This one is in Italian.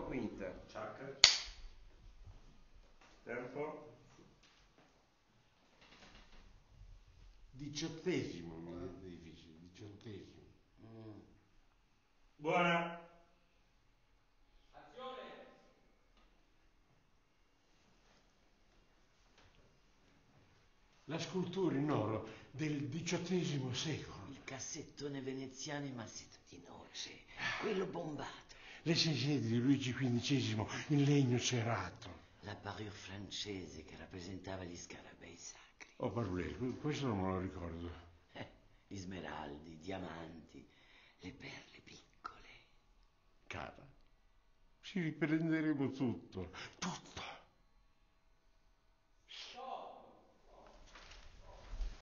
quinta. Ciak. Tempo. 18° mi dice, 18°. Buona. La scultura in oro del XVIII secolo. Il cassettone veneziano in massito di noce, quello bombato. Le seggiate di Luigi XV in legno cerato. La parure francese che rappresentava gli scarabei sacri. Oh, parole, questo non me lo ricordo. Gli smeraldi, i diamanti, le perle piccole. Cara, ci riprenderemo tutto.